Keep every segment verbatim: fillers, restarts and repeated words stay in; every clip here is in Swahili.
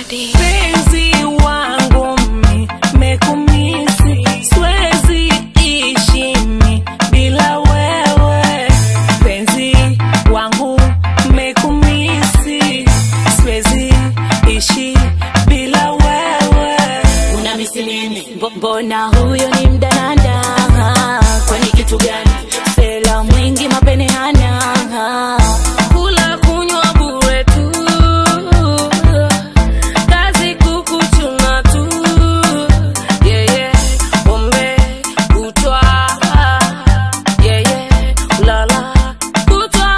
Daddy. Penzi wangu mekumisi, siwezi ishi bila wewe. Penzi wangu mekumisi, siwezi ishi bila wewe. Unamisi nini? Mbona huyo ni mdananda? Kwani kitu gani? Sela mwingi mapene hana. Kula kunywa bure tu, kazi kukuchuna tu. Yeah yeah, pombe kutwa. Yeah yeah, ulala kutwa.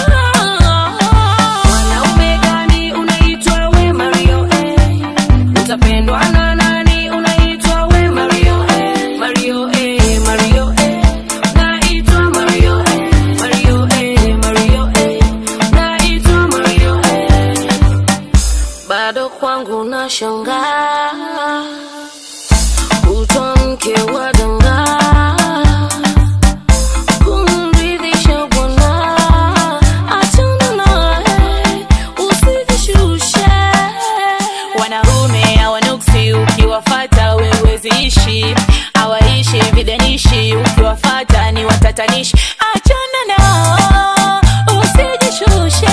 Mwanaume gani unaitwa we Mario eh? Utapendwa na nani unaitwa we Mario eh? Mario eh, Mario eh. Naitwa Mario eh, Mario eh, Mario eh. Naitwa Mario eh. Bado kwangu nashangaa, kutwa mke wa danga, kumridhisha bwana. Achana naye, usijishushe. Wanaume hawanuksi, ukiwafata wewezi ishi. Hawaishi vidanishi, ukiwafata ni watatanishi. Achana nao, usijishushe.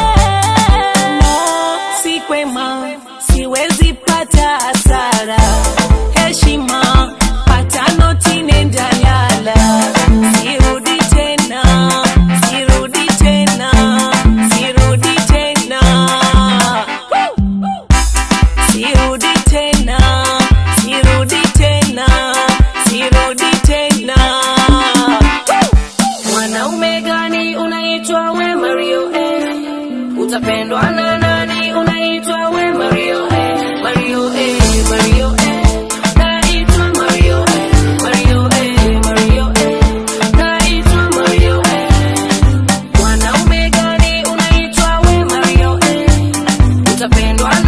No, si kwema, siwezi pata hasara. Heshima, pata noti nenda lala. Sirudi tena, sirudi tena, sirudi tena. Sirudi tena, sirudi tena, sirudi tena. Mwanaume gani unaitwa we Mario eh? Utapendwa na nani unaitwa we Mario eh? Mario eh, Mario eh. Naitwa Mario eh, Mario eh, Mario eh. Naitwa Mario eh. Mwanaume gani unaitwa we Mario eh? Utapendwa